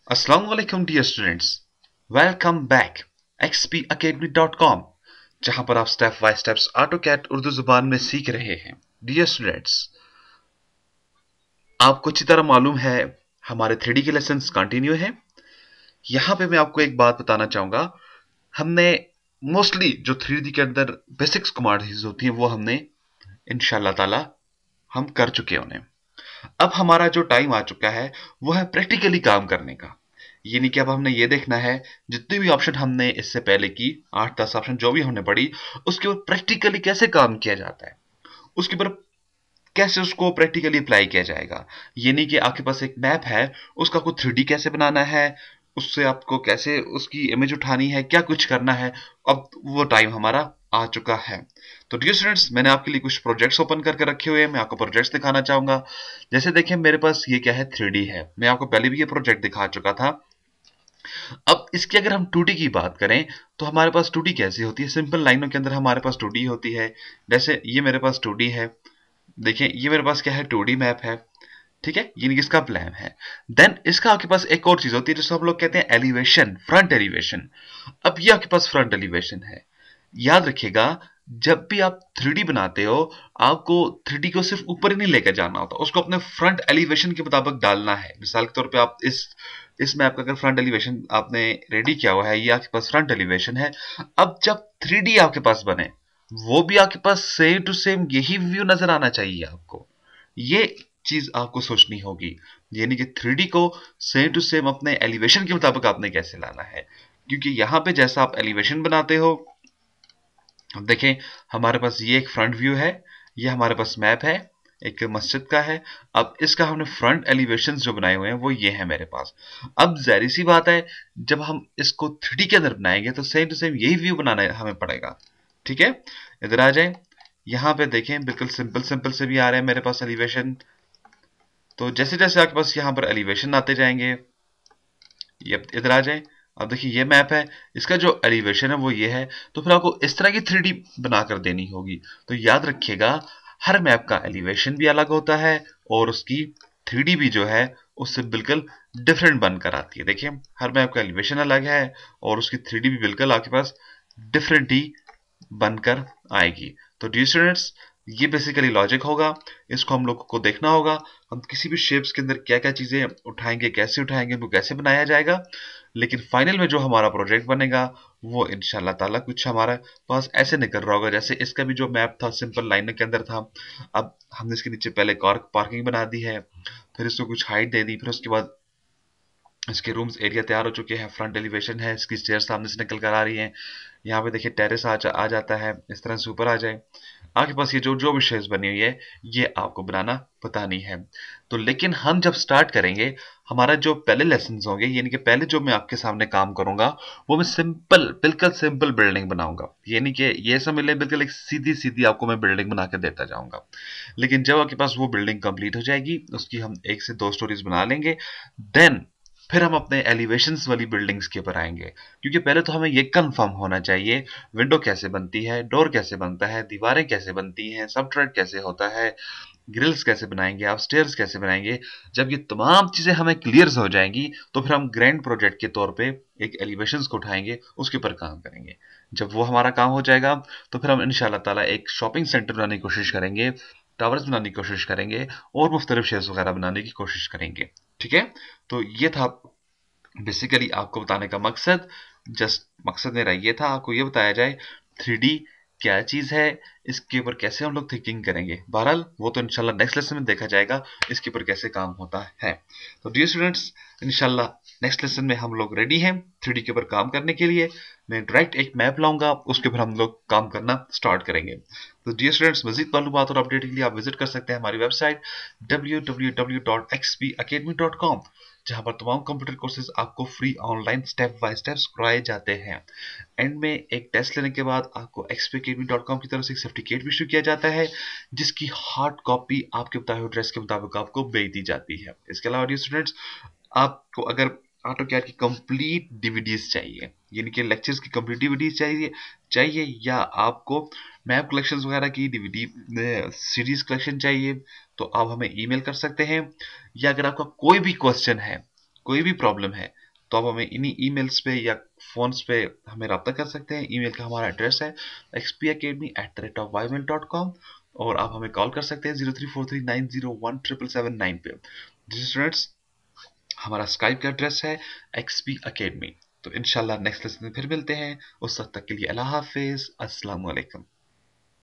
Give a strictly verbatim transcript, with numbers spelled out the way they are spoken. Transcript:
Assalamu-Alaikum dear students. Welcome back x p academy dot com जहां पर आप step by steps AutoCAD Urdu जुबान में सीख रहे हैं। डियर स्टूडेंट्स, आपको अच्छी तरह मालूम है हमारे थ्री डी के लेसन्स कंटिन्यू हैं। यहां पे मैं आपको एक बात बताना चाहूंगा, हमने मोस्टली जो थ्री डी के अंदर बेसिक्स कमांड्स होती हैं वो हमने इंशाल्लाह ताला हम कर चुके हैं उन्हें। अब हमारा जो टाइम आ चुका है वो है प्रैक्टिकली काम करने का। ये नहीं कि अब हमने ये देखना है जितनी भी ऑप्शन हमने इससे पहले की आठ दस ऑप्शन जो भी हमने पढ़ी उसके ऊपर प्रैक्टिकली कैसे काम किया जाता है, उसके ऊपर कैसे उसको प्रैक्टिकली अप्लाई किया जाएगा। ये नहीं कि आपके पास एक मैप है, उसका कुछ थ्री डी कैसे बनाना है, उससे आपको कैसे उसकी इमेज उठानी है, क्या कुछ करना है। अब वो टाइम हमारा आ चुका है। तो डियर स्टूडेंट्स, मैंने आपके लिए कुछ प्रोजेक्ट्स ओपन करके रखे हुए हैं, मैं आपको प्रोजेक्ट्स दिखाना चाहूंगा। जैसे देखिए मेरे पास ये क्या है, थ्री डी है। मैं आपको पहले भी ये प्रोजेक्ट दिखा चुका था। अब इसकी अगर हम टू डी की बात करें तो हमारे पास टू डी कैसी होती है, सिंपल लाइनों के अंदर हमारे पास टू डी होती है। जैसे ये मेरे पास टू डी है, देखिए ये मेरे पास क्या है, टू डी मैप है, ठीक है, ये इसका प्लान है। देन इसका आपके पास एक और चीज होती है जिसको हम लोग कहते हैं एलिवेशन, फ्रंट एलिवेशन। अब ये आपके पास फ्रंट एलिवेशन है। याद रखिएगा, जब भी आप थ्री डी बनाते हो आपको थ्री डी को सिर्फ ऊपर ही नहीं लेकर जाना होता, उसको अपने फ्रंट एलिवेशन के मुताबिक डालना है। मिसाल के तौर पे आप इस इस मैप का अगर फ्रंट एलिवेशन आपने रेडी किया हुआ है, ये आपके पास फ्रंट एलिवेशन है। अब जब थ्री डी आपके पास बने वो भी आपके पास सेम टू सेम यही व्यू नजर आना चाहिए आपको। ये चीज आपको सोचनी होगी, यानी कि थ्री डी को सेम टू सेम अपने एलिवेशन के मुताबिक आपने कैसे लाना है। क्योंकि यहां पे जैसा आप एलिवेशन बनाते हो, अब देखें हमारे पास ये एक फ्रंट व्यू है, ये हमारे पास मैप है एक मस्जिद का है। अब इसका हमने फ्रंट एलिवेशन जो बनाए हुए हैं वो ये है मेरे पास। अब जाहिर सी बात है, जब हम इसको थ्री डी के अंदर बनाएंगे तो सेम टू सेम यही व्यू बनाना हमें पड़ेगा। ठीक है, इधर आ जाए, यहां पे देखें बिल्कुल सिंपल सिंपल से भी आ रहे हैं मेरे पास एलिवेशन। तो जैसे जैसे आपके पास यहां पर एलिवेशन आते जाएंगे, ये इधर आ जाए। अब देखिए ये मैप है, इसका जो एलिवेशन है वो ये है। तो फिर आपको इस तरह की थ्री डी बनाकर देनी होगी। तो याद रखिएगा, हर मैप का एलिवेशन भी अलग होता है और उसकी थ्री डी भी जो है उससे बिल्कुल डिफरेंट बनकर आती है। देखिए हर मैप का एलिवेशन अलग है और उसकी थ्री डी भी बिल्कुल आपके पास डिफरेंट ही बनकर आएगी। तो डियर स्टूडेंट्स, ये बेसिकली लॉजिक होगा, इसको हम लोगों को देखना होगा। हम किसी भी शेप्स के अंदर क्या क्या चीजें उठाएंगे, कैसे उठाएंगे, उनको कैसे बनाया जाएगा। लेकिन फाइनल में जो हमारा प्रोजेक्ट बनेगा वो इंशाल्लाह ताला कुछ हमारे पास ऐसे निकल रहा होगा जैसे इसका भी जो मैप था सिंपल लाइन के अंदर था। अब हमने इसके नीचे पहले कार पार्किंग बना दी है, फिर इसको कुछ हाइट दे दी, फिर उसके बाद इसके रूम्स एरिया तैयार हो चुके हैं, फ्रंट एलिवेशन है, इसकी स्टेयर्स सामने से निकल कर आ रही हैं। यहाँ पे देखिए टेरेस आ, जा, आ जाता है, इस तरह से ऊपर आ जाए। आपके पास ये जो जो भी शेप्स बनी हुई है ये आपको बनाना पता नहीं है। तो लेकिन हम जब स्टार्ट करेंगे, हमारा जो पहले लेसन होंगे, यानी कि पहले जो मैं आपके सामने काम करूंगा वो मैं सिंपल, बिल्कुल सिंपल बिल्डिंग बनाऊंगा। यानी कि ये समझ लें बिल्कुल एक सीधी सीधी आपको मैं बिल्डिंग बना के देता जाऊंगा। लेकिन जब आपके पास वो बिल्डिंग कंप्लीट हो जाएगी, उसकी हम एक से दो स्टोरीज बना लेंगे, देन फिर हम अपने एलिवेशंस वाली बिल्डिंग्स के ऊपर आएंगे। क्योंकि पहले तो हमें ये कंफर्म होना चाहिए विंडो कैसे बनती है, डोर कैसे बनता है, दीवारें कैसे बनती हैं, सबट्रेड कैसे होता है, ग्रिल्स कैसे बनाएंगे, आप स्टेयर्स कैसे बनाएंगे। जब ये तमाम चीजें हमें क्लियर हो जाएंगी तो फिर हम ग्रैंड प्रोजेक्ट के तौर पे एक एलिवेशंस को उठाएंगे, उसके ऊपर काम करेंगे। जब वो हमारा काम हो जाएगा तो फिर हम इंशाल्लाह ताला एक शॉपिंग सेंटर बनाने की कोशिश करेंगे, टावर्स बनाने की कोशिश करेंगे और मुख्तलिफ शेयर्स वगैरह बनाने की कोशिश करेंगे। ठीक है, तो ये था बेसिकली आपको बताने का मकसद। जस्ट मकसद मेरा ये था आपको ये बताया जाए थ्री डी क्या चीज है, इसके ऊपर कैसे हम लोग थिंकिंग करेंगे। बहरहाल वो तो इंशाल्लाह नेक्स्ट लेसन में देखा जाएगा इसके ऊपर कैसे काम होता है। तो डियर स्टूडेंट्स, इंशाल्लाह नेक्स्ट लेसन में हम लोग रेडी हैं थ्री डी के ऊपर काम करने के लिए। मैं डायरेक्ट एक मैप लाऊंगा, उसके ऊपर हम लोग काम करना स्टार्ट करेंगे। तो डियर स्टूडेंट्स, मजीद मालूमात और अपडेट के लिए आप विजिट कर सकते हैं हमारी website W W W dot X P academy dot com, जहां पर तमाम कंप्यूटर कोर्सेज आपको free online step by step कराए जाते हैं। एंड में एक टेस्ट लेने के बाद आपको X P academy dot com की तरफ से एक सर्टिफिकेट भी इशू किया जाता है, जिसकी हार्ड कॉपी आपके बताए हुए एड्रेस के मुताबिक आपको भेज दी जाती है। इसके अलावा डियर स्टूडेंट्स, आपको अगर ऑटोकैड की कंप्लीट डीवीडीज चाहिए, यानी कि लेक्चर्स की कंप्लीट डीवीडीज चाहिए चाहिए या आपको मैप कलेक्शंस वगैरह की डीवीडी सीरीज कलेक्शन चाहिए, तो आप हमें ईमेल कर सकते हैं। या अगर आपका कोई भी क्वेश्चन है कोई भी प्रॉब्लम है तो आप हमें इन्हीं ईमेल्स पे या फोन्स पे हमें रब्ता कर सकते हैं। ईमेल का हमारा एड्रेस है XP academy at the rate of ymail dot com, और आप हमें कॉल कर सकते हैं zero three four three nine zero one triple seven nine पे। जी स्टूडेंट्स, हमारा स्काइप का एड्रेस है एक्सपी अकेडमी। तो इंशाल्लाह नेक्स्ट लेसन में फिर मिलते हैं, उस वक्त तक के लिए अल्लाह हाफिज, अस्सलाम वालेकुम।